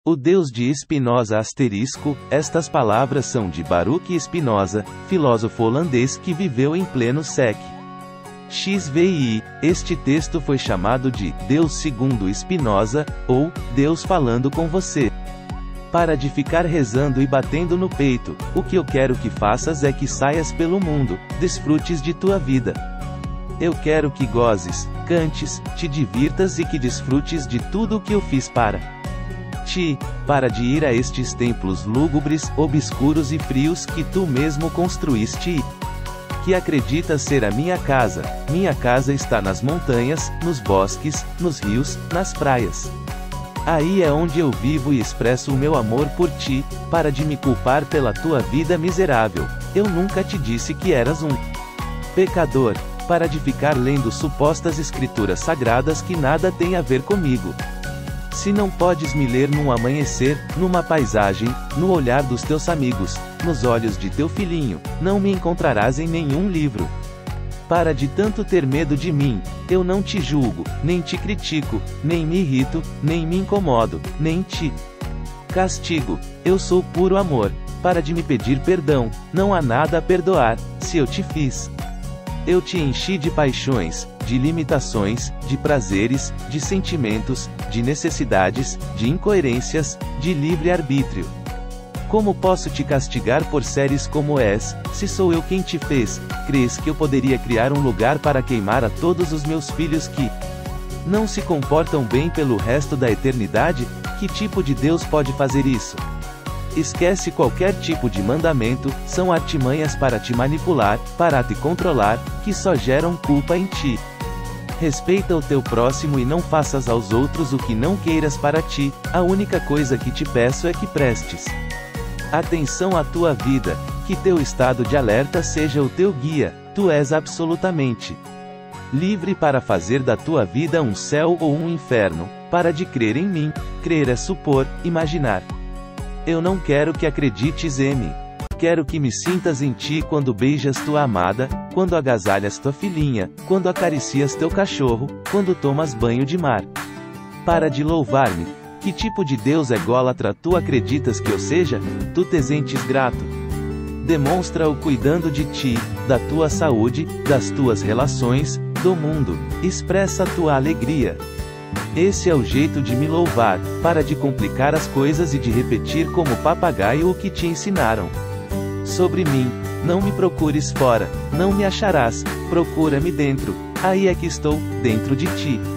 O Deus de Spinoza Estas palavras são de Baruch Spinoza, filósofo holandês que viveu em pleno século XVI. Este texto foi chamado de Deus segundo Spinoza, ou Deus falando com você. Para de ficar rezando e batendo no peito, o que eu quero que faças é que saias pelo mundo, desfrutes de tua vida. Eu quero que gozes, cantes, te divirtas e que desfrutes de tudo o que eu fiz para ti. Para de ir a estes templos lúgubres, obscuros e frios que tu mesmo construíste e que acreditas ser a minha casa. Minha casa está nas montanhas, nos bosques, nos rios, nas praias. Aí é onde eu vivo e expresso o meu amor por ti. Para de me culpar pela tua vida miserável. Eu nunca te disse que eras um pecador. Para de ficar lendo supostas escrituras sagradas que nada têm a ver comigo. Se não podes me ler num amanhecer, numa paisagem, no olhar dos teus amigos, nos olhos de teu filhinho, não me encontrarás em nenhum livro. Para de tanto ter medo de mim. Eu não te julgo, nem te critico, nem me irrito, nem me incomodo, nem te castigo. Eu sou puro amor. Para de me pedir perdão. Não há nada a perdoar, se eu te fiz. Eu te enchi de paixões, de limitações, de prazeres, de sentimentos, de necessidades, de incoerências, de livre-arbítrio. Como posso te castigar por seres como és, se sou eu quem te fez? Crês que eu poderia criar um lugar para queimar a todos os meus filhos que não se comportam bem pelo resto da eternidade? Que tipo de Deus pode fazer isso? Esquece qualquer tipo de mandamento, são artimanhas para te manipular, para te controlar, que só geram culpa em ti. Respeita o teu próximo e não faças aos outros o que não queiras para ti. A única coisa que te peço é que prestes atenção à tua vida, que teu estado de alerta seja o teu guia. Tu és absolutamente livre para fazer da tua vida um céu ou um inferno. Para de crer em mim. Crer é supor, imaginar. Eu não quero que acredites em mim. Quero que me sintas em ti quando beijas tua amada, quando agasalhas tua filhinha, quando acaricias teu cachorro, quando tomas banho de mar. Para de louvar-me. Que tipo de Deus ególatra tu acreditas que eu seja? Tu te sentes grato? Demonstra-o cuidando de ti, da tua saúde, das tuas relações, do mundo. Expressa a tua alegria. Esse é o jeito de me louvar. Para de complicar as coisas e de repetir como papagaio o que te ensinaram sobre mim. Não me procures fora, não me acharás, procura-me dentro. Aí é que estou, dentro de ti.